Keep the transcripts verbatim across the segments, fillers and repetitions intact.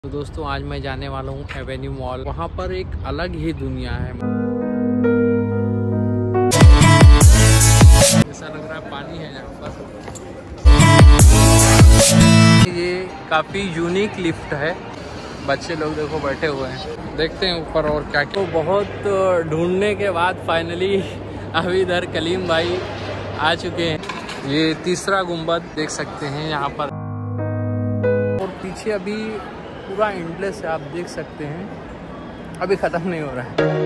तो दोस्तों आज मैं जाने वाला हूँ एवेन्यू मॉल। वहाँ पर एक अलग ही दुनिया है। ऐसा लग रहा है पानी है यहाँ पर। ये काफ़ी यूनिक लिफ्ट है। बच्चे लोग देखो बैठे हुए हैं, देखते हैं ऊपर और क्या। तो बहुत ढूंढने के बाद फाइनली अभी इधर कलीम भाई आ चुके हैं। ये तीसरा गुंबद देख सकते हैं यहाँ पर, और पीछे अभी पूरा एंडलेस है, आप देख सकते हैं, अभी ख़त्म नहीं हो रहा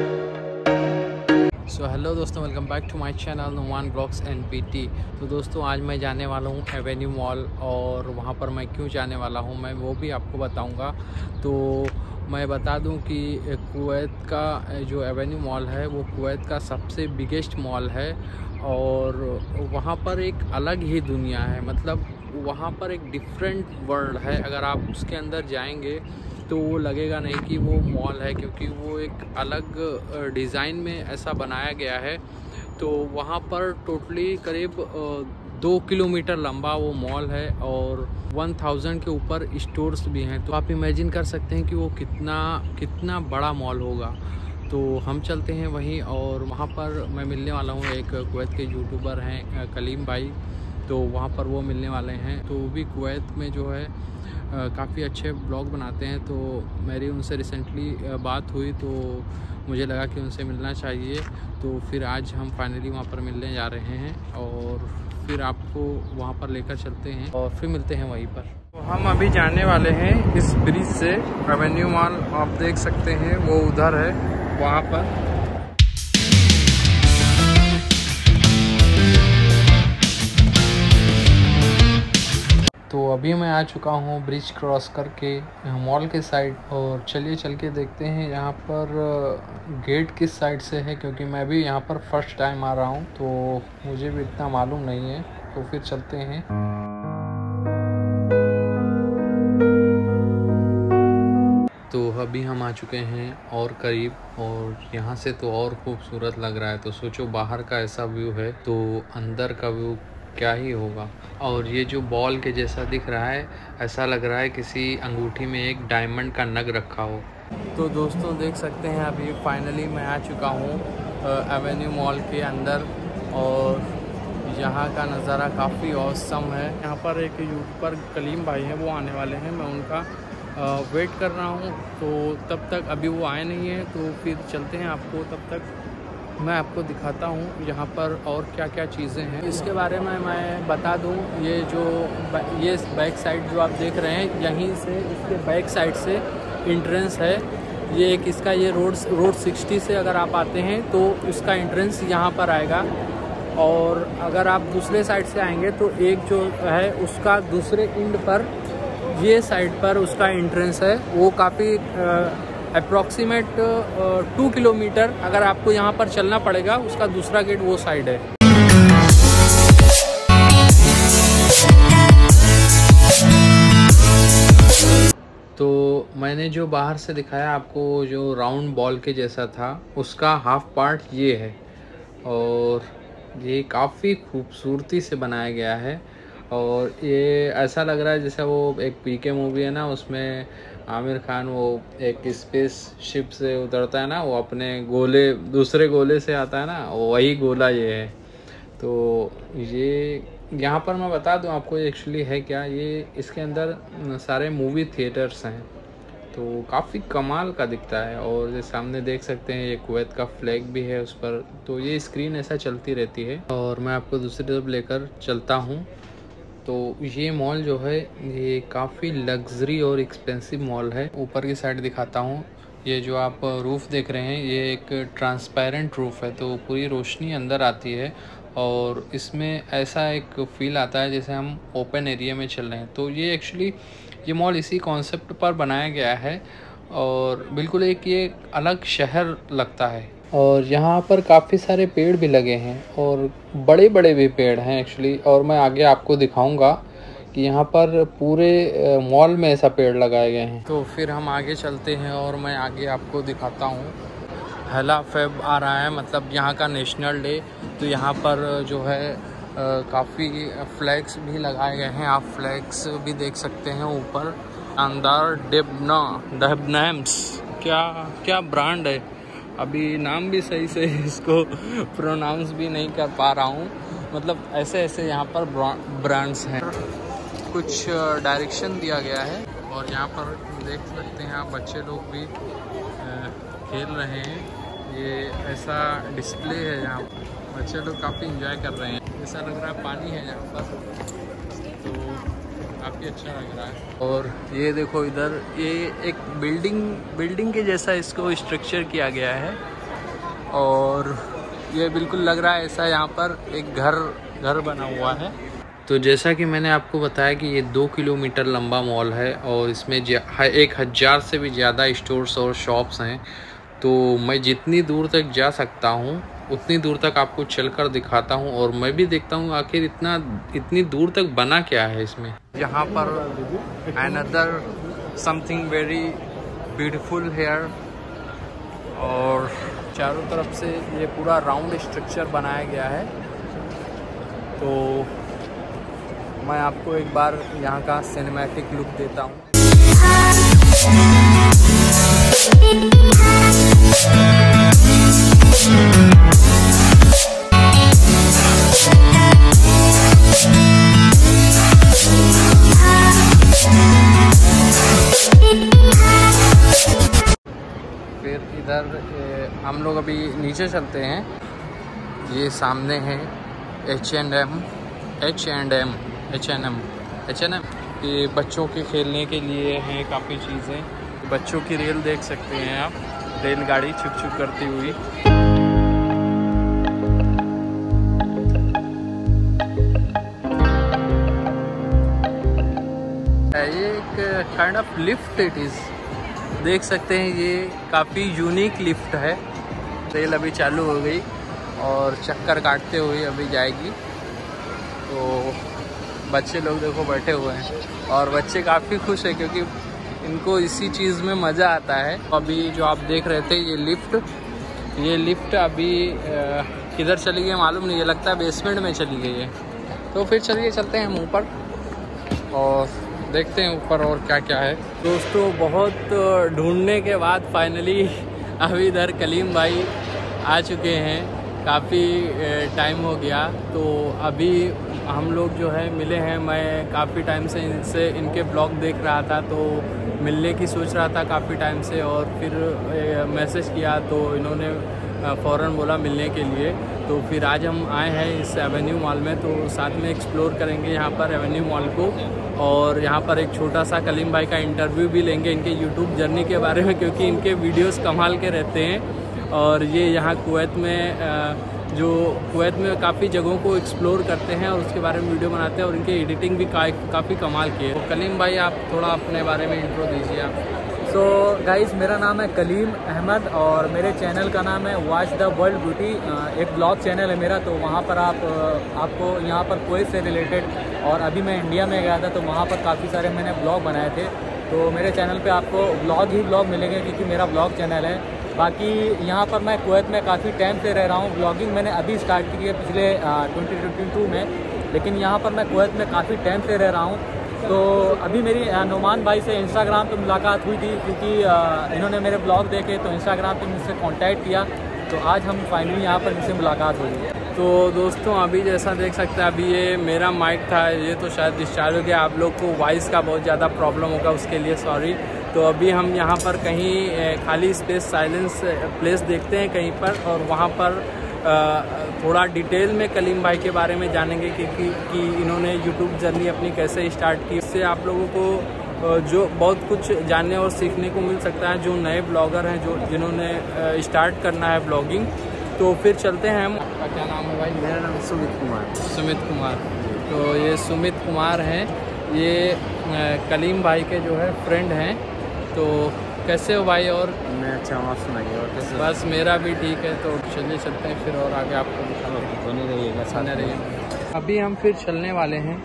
है। सो हेलो दोस्तों, welcome back to my channel Numan vlogs N P T. तो दोस्तों आज मैं जाने वाला हूँ एवेन्यू मॉल, और वहाँ पर मैं क्यों जाने वाला हूँ मैं वो भी आपको बताऊँगा। तो मैं बता दूं कि कुवैत का जो एवेन्यू मॉल है वो कुवैत का सबसे बिगेस्ट मॉल है, और वहाँ पर एक अलग ही दुनिया है। मतलब वहाँ पर एक डिफरेंट वर्ल्ड है। अगर आप उसके अंदर जाएंगे तो वो लगेगा नहीं कि वो मॉल है, क्योंकि वो एक अलग डिज़ाइन में ऐसा बनाया गया है। तो वहाँ पर टोटली करीब दो किलोमीटर लंबा वो मॉल है, और वन थाउजेंड के ऊपर स्टोर्स भी हैं। तो आप इमेजिन कर सकते हैं कि वो कितना कितना बड़ा मॉल होगा। तो हम चलते हैं वहीं, और वहाँ पर मैं मिलने वाला हूँ एक कुवैत के यूट्यूबर हैं कलीम भाई। तो वहाँ पर वो मिलने वाले हैं। तो वो भी कुवैत में जो है काफ़ी अच्छे ब्लॉग बनाते हैं। तो मेरी उनसे रिसेंटली बात हुई, तो मुझे लगा कि उनसे मिलना चाहिए। तो फिर आज हम फाइनली वहाँ पर मिलने जा रहे हैं, और फिर आपको वहाँ पर लेकर चलते हैं, और फिर मिलते हैं वहीं पर। तो हम अभी जाने वाले हैं इस ब्रिज से। एवेन्यू मॉल आप देख सकते हैं वो उधर है, वहाँ पर। तो अभी मैं आ चुका हूँ ब्रिज क्रॉस करके मॉल के साइड, और चलिए चल के देखते हैं यहाँ पर गेट किस साइड से है, क्योंकि मैं भी यहाँ पर फर्स्ट टाइम आ रहा हूँ तो मुझे भी इतना मालूम नहीं है। तो फिर चलते हैं। तो अभी हम आ चुके हैं और करीब, और यहाँ से तो और खूबसूरत लग रहा है। तो सोचो बाहर का ऐसा व्यू है, तो अंदर का व्यू क्या ही होगा। और ये जो बॉल के जैसा दिख रहा है, ऐसा लग रहा है किसी अंगूठी में एक डायमंड का नग रखा हो। तो दोस्तों देख सकते हैं अभी फाइनली मैं आ चुका हूँ एवेन्यू मॉल के अंदर, और यहाँ का नज़ारा काफ़ी औसम है। यहाँ पर एक यूट्यूबर कलीम भाई हैं, वो आने वाले हैं। मैं उनका आ, वेट कर रहा हूँ, तो तब तक अभी वो आए नहीं हैं। तो फिर चलते हैं, आपको तब तक मैं आपको दिखाता हूँ यहाँ पर और क्या क्या चीज़ें हैं। इसके बारे में मैं बता दूँ, ये जो ये बैक साइड जो आप देख रहे हैं, यहीं से इसके बैक साइड से एंट्रेंस है। ये एक इसका ये रोड रोड सिक्सटी से अगर आप आते हैं तो इसका एंट्रेंस यहाँ पर आएगा, और अगर आप दूसरे साइड से आएंगे तो एक जो है उसका दूसरे एंड पर, ये साइड पर उसका एंट्रेंस है। वो काफ़ी अप्रॉक्सीमेट टू किलोमीटर अगर आपको यहाँ पर चलना पड़ेगा, उसका दूसरा गेट वो साइड है। तो मैंने जो बाहर से दिखाया आपको, जो राउंड बॉल के जैसा था, उसका हाफ पार्ट ये है, और ये काफ़ी खूबसूरती से बनाया गया है। और ये ऐसा लग रहा है जैसे वो एक पीके मूवी है ना, उसमें आमिर खान वो एक स्पेस शिप से उतरता है ना, वो अपने गोले दूसरे गोले से आता है ना, वही गोला ये है। तो ये यहाँ पर मैं बता दूँ आपको एक्चुअली है क्या, ये इसके अंदर सारे मूवी थिएटर्स हैं। तो काफ़ी कमाल का दिखता है। और ये सामने देख सकते हैं ये कुवैत का फ्लैग भी है उस पर। तो ये स्क्रीन ऐसा चलती रहती है, और मैं आपको दूसरी तरफ लेकर चलता हूँ। तो ये मॉल जो है ये काफ़ी लग्जरी और एक्सपेंसिव मॉल है। ऊपर की साइड दिखाता हूँ, ये जो आप रूफ़ देख रहे हैं ये एक ट्रांसपेरेंट रूफ़ है, तो पूरी रोशनी अंदर आती है, और इसमें ऐसा एक फ़ील आता है जैसे हम ओपन एरिया में चल रहे हैं। तो ये एक्चुअली ये मॉल इसी कॉन्सेप्ट पर बनाया गया है, और बिल्कुल एक ये अलग शहर लगता है। और यहाँ पर काफ़ी सारे पेड़ भी लगे हैं, और बड़े बड़े भी पेड़ हैं एक्चुअली। और मैं आगे आपको दिखाऊंगा कि यहाँ पर पूरे मॉल में ऐसा पेड़ लगाए गए हैं। तो फिर हम आगे चलते हैं, और मैं आगे आपको दिखाता हूँ। पहला फेब आ रहा है, मतलब यहाँ का नेशनल डे। तो यहाँ पर जो है काफ़ी फ्लैग्स भी लगाए गए हैं, आप फ्लैग्स भी देख सकते हैं ऊपर। शानदार डेबना डेबनैम्स, क्या क्या ब्रांड है। अभी नाम भी सही से इसको प्रोनाउंस भी नहीं कर पा रहा हूँ, मतलब ऐसे ऐसे यहाँ पर ब्रांड्स हैं। कुछ डायरेक्शन दिया गया है और यहाँ पर देख सकते हैं आप बच्चे लोग भी खेल रहे हैं। ये ऐसा डिस्प्ले है, यहाँ बच्चे लोग काफ़ी एंजॉय कर रहे हैं। ऐसा लग रहा है पानी है यहाँ पर, तो काफ़ी अच्छा लग रहा है। और ये देखो इधर, ये एक बिल्डिंग बिल्डिंग के जैसा इसको स्ट्रक्चर किया गया है और ये बिल्कुल लग रहा है ऐसा यहाँ पर एक घर घर बना हुआ है। तो जैसा कि मैंने आपको बताया कि ये दो किलोमीटर लंबा मॉल है और इसमें एक हज़ार से भी ज़्यादा स्टोर्स और शॉप्स हैं। तो मैं जितनी दूर तक जा सकता हूँ उतनी दूर तक आपको चलकर दिखाता हूँ और मैं भी देखता हूँ आखिर इतना इतनी दूर तक बना क्या है इसमें। यहाँ पर another something very beautiful here और चारों तरफ से ये पूरा राउंड स्ट्रक्चर बनाया गया है। तो मैं आपको एक बार यहाँ का सिनेमैटिक लुक देता हूँ। फिर इधर हम लोग अभी नीचे चलते हैं। ये सामने है H and M H and M H N M H N M ये बच्चों के खेलने के लिए हैं काफ़ी चीज़ें। बच्चों की रेल देख सकते हैं आप, रेलगाड़ी छुक छुक करती हुई। ये एक kind of lift it is, देख सकते हैं ये काफ़ी यूनिक लिफ्ट है। रेल अभी चालू हो गई और चक्कर काटते हुए अभी जाएगी। तो बच्चे लोग देखो बैठे हुए हैं और बच्चे काफ़ी खुश है क्योंकि इनको इसी चीज़ में मज़ा आता है। अभी जो आप देख रहे थे ये लिफ्ट ये लिफ्ट अभी किधर चली गई मालूम नहीं, ये लगता है बेसमेंट में चली गई है। तो फिर चलिए चलते हैं हम ऊपर और देखते हैं ऊपर और क्या क्या है। दोस्तों बहुत ढूंढने के बाद फाइनली अभी इधर कलीम भाई आ चुके हैं। काफ़ी टाइम हो गया तो अभी हम लोग जो है मिले हैं। मैं काफ़ी टाइम से इनसे इनके ब्लॉग देख रहा था तो मिलने की सोच रहा था काफ़ी टाइम से और फिर मैसेज किया तो इन्होंने फ़ौरन बोला मिलने के लिए। तो फिर आज हम आए हैं इस एवेन्यू मॉल में, तो साथ में एक्सप्लोर करेंगे यहाँ पर एवेन्यू मॉल को और यहाँ पर एक छोटा सा कलीम भाई का इंटरव्यू भी लेंगे इनके यूट्यूब जर्नी के बारे में, क्योंकि इनके वीडियोस कमाल के रहते हैं। और ये यहाँ कुवैत में जो कुवैत में काफ़ी जगहों को एक्सप्लोर करते हैं और उसके बारे में वीडियो बनाते हैं और इनकी एडिटिंग भी का, काफ़ी कमाल की है। तो कलीम भाई आप थोड़ा अपने बारे में इंट्रो दीजिए आप। सो गाइस, मेरा नाम है कलीम अहमद और मेरे चैनल का नाम है वॉच द वर्ल्ड ब्यूटी। एक ब्लॉग चैनल है मेरा, तो वहाँ पर आप आपको यहाँ पर कुवैत से रिलेटेड और अभी मैं इंडिया में गया था तो वहाँ पर काफ़ी सारे मैंने ब्लॉग बनाए थे। तो मेरे चैनल पे आपको ब्लॉग ही ब्लॉग मिलेंगे क्योंकि मेरा ब्लॉग चैनल है। बाकी यहाँ पर मैं कुवैत में काफ़ी टाइम से रह रहा हूँ। ब्लॉगिंग मैंने अभी स्टार्ट की है पिछले ट्वेंटी ट्वेंटी टू में, लेकिन यहाँ पर मैं कुवैत में काफ़ी टाइम से रह रहा हूँ। तो अभी मेरी नुमान भाई से इंस्टाग्राम पे मुलाकात हुई थी क्योंकि इन्होंने मेरे ब्लॉग देखे तो इंस्टाग्राम पे मुझसे कांटेक्ट किया, तो आज हम फाइनली यहाँ पर इनसे मुलाकात हुई। तो दोस्तों अभी जैसा देख सकते हैं, अभी ये मेरा माइक था, ये तो शायद डिस्चार्ज हो गया। आप लोग को वॉइस का बहुत ज़्यादा प्रॉब्लम होगा, उसके लिए सॉरी। तो अभी हम यहाँ पर कहीं खाली स्पेस साइलेंस प्लेस देखते हैं कहीं पर और वहाँ पर थोड़ा डिटेल में कलीम भाई के बारे में जानेंगे कि, कि, कि इन्होंने यूट्यूब जर्नी अपनी कैसे स्टार्ट की। इससे आप लोगों को जो बहुत कुछ जानने और सीखने को मिल सकता है, जो नए ब्लॉगर हैं जो जिन्होंने स्टार्ट करना है ब्लॉगिंग। तो फिर चलते हैं हम। आपका क्या नाम है भाई? मेरा नाम सुमित कुमार। सुमित कुमार तो ये सुमित कुमार हैं, ये कलीम भाई के जो है फ्रेंड हैं। तो कैसे हो भाई? और मैं अच्छा हूँ, आप सुनाइए। और कैसे? बस मेरा भी ठीक है। तो चलिए चलते हैं फिर और आगे आपको दिखाते बने रहिएगा, बने रहिए। अभी हम फिर चलने वाले हैं,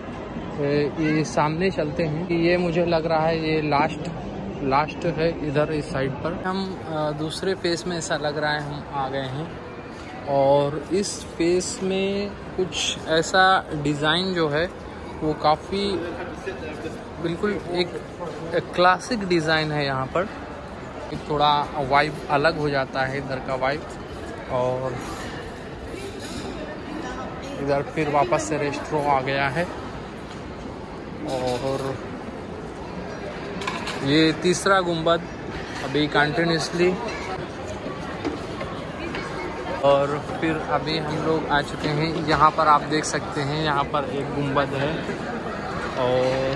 ये सामने चलते हैं। ये मुझे लग रहा है ये लास्ट लास्ट है इधर इस साइड पर। हम दूसरे फेस में ऐसा लग रहा है हम आ गए हैं और इस फेस में कुछ ऐसा डिज़ाइन जो है वो काफ़ी बिल्कुल एक, एक क्लासिक डिज़ाइन है यहाँ पर। एक थोड़ा वाइब अलग हो जाता है इधर का वाइब। और इधर फिर वापस से रेस्टोरेंट आ गया है। और ये तीसरा गुंबद अभी कंटिन्यूसली। और फिर अभी हम लोग आ चुके हैं यहाँ पर, आप देख सकते हैं यहाँ पर एक गुंबद है। और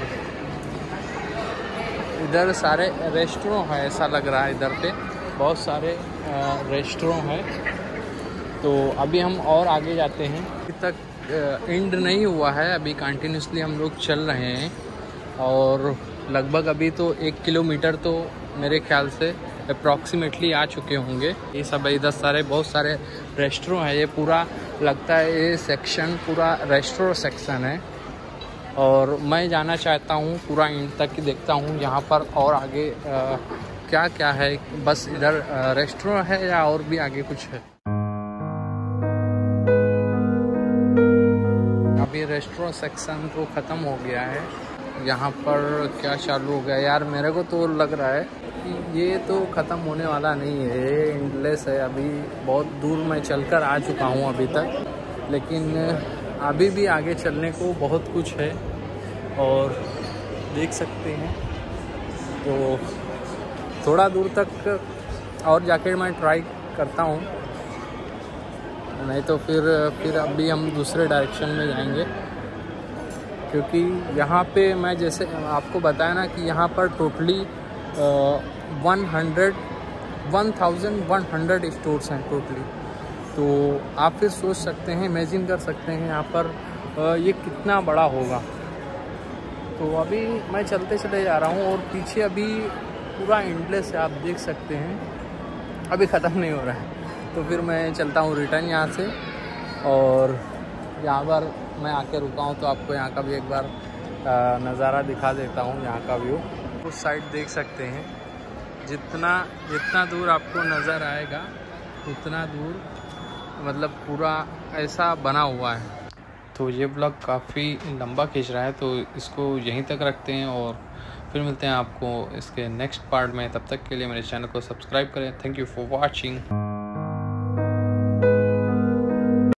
इधर सारे रेस्टोरेंट है, ऐसा लग रहा है इधर पे बहुत सारे रेस्टोरेंट हैं। तो अभी हम और आगे जाते हैं। अभी तक एंड नहीं हुआ है, अभी कंटिन्यूसली हम लोग चल रहे हैं। और लगभग अभी तो एक किलोमीटर तो मेरे ख्याल से अप्रॉक्सीमेटली आ चुके होंगे। ये सब इधर सारे बहुत सारे रेस्टोरेंट है। ये पूरा लगता है ये सेक्शन पूरा रेस्टोरेंट सेक्शन है। और मैं जाना चाहता हूँ पूरा एंड तक ही देखता हूँ यहाँ पर और आगे आ, क्या क्या है। बस इधर रेस्टोरेंट है या और भी आगे कुछ है। अभी रेस्टोरेंट सेक्शन तो ख़त्म हो गया है। यहाँ पर क्या चालू हो गया यार, मेरे को तो लग रहा है कि ये तो ख़त्म होने वाला नहीं है, ये एंडलेस है। अभी बहुत दूर मैं चलकर आ चुका हूँ अभी तक, लेकिन अभी भी आगे चलने को बहुत कुछ है। और देख सकते हैं तो थोड़ा दूर तक और जाके मैं ट्राई करता हूँ, नहीं तो फिर फिर अभी हम दूसरे डायरेक्शन में जाएंगे। क्योंकि यहाँ पे मैं जैसे आपको बताया ना कि यहाँ पर totally one hundred one thousand one hundred stores हैं टोटली। तो आप फिर सोच सकते हैं, इमेजिन कर सकते हैं यहाँ पर आ, ये कितना बड़ा होगा। तो अभी मैं चलते चले जा रहा हूँ और पीछे अभी पूरा एंडलेस है, आप देख सकते हैं, अभी ख़त्म नहीं हो रहा है। तो फिर मैं चलता हूँ रिटर्न यहाँ से। और यहाँ पर मैं आके रुका हूँ तो आपको यहाँ का भी एक बार नज़ारा दिखा देता हूँ। यहाँ का व्यू उस साइड देख सकते हैं, जितना जितना दूर आपको नज़र आएगा उतना दूर मतलब पूरा ऐसा बना हुआ है। तो ये ब्लॉग काफ़ी लंबा खींच रहा है, तो इसको यहीं तक रखते हैं और फिर मिलते हैं आपको इसके नेक्स्ट पार्ट में। तब तक के लिए मेरे चैनल को सब्सक्राइब करें। Thank you for watching.